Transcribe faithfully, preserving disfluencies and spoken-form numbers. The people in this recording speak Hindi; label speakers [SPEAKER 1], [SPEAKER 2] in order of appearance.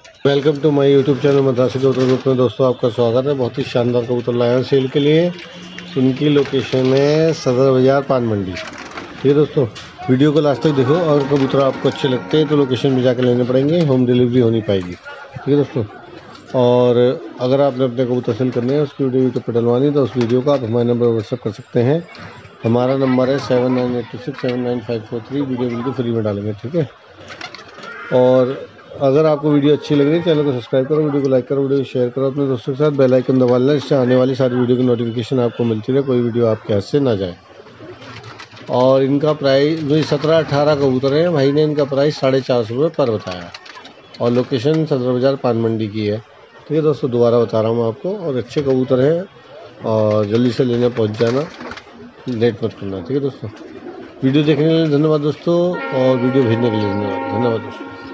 [SPEAKER 1] Welcome to my YouTube channel Madrasi कबूतर ग्रुप में। दोस्तों आपका स्वागत है। बहुत ही शानदार कबूतर लाए हैं सेल के लिए। इनकी लोकेशन है सदर बाज़ार पान मंडी। ठीक है दोस्तों, वीडियो को लास्ट तक देखो और कबूतर आपको अच्छे लगते हैं तो लोकेशन में जाकर लेने पड़ेंगे, होम डिलीवरी होनी पाएगी। ठीक है दोस्तों, और अगर आपने अपने कबूतर सेल करने हैं उसकी वीडियो यूट्यूब पर डलवानी तो उस वीडियो को आप हमारे नंबर पर व्हाट्सअप कर सकते हैं। हमारा नंबर है seven nine eight two six seven nine five four three. Video बिल्कुल फ्री में डालेंगे। ठीक है, और अगर आपको वीडियो अच्छी लग रही है चैनल को सब्सक्राइब करो, वीडियो को लाइक करो, वीडियो को शेयर करो अपने दोस्तों के साथ, बेल आइकन दबा लेना, इससे आने वाली सारी वीडियो की नोटिफिकेशन आपको मिलती रहे, कोई वीडियो आपके हाथ से ना जाए। और इनका प्राइस जो सत्रह अठारह कबूतर हैं, भाई ने इनका प्राइस साढ़े चार सौ रुपये पर बताया और लोकेशन सदर बाज़ार पान मंडी की है। ठीक है दोस्तों, दोबारा बता रहा हूँ आपको। और अच्छे कबूतर हैं और जल्दी से लेने पहुँच जाना, लेट मत करना। ठीक है दोस्तों, वीडियो देखने के लिए धन्यवाद दोस्तों, और वीडियो भेजने के लिए धन्यवाद। धन्यवाद दोस्तों।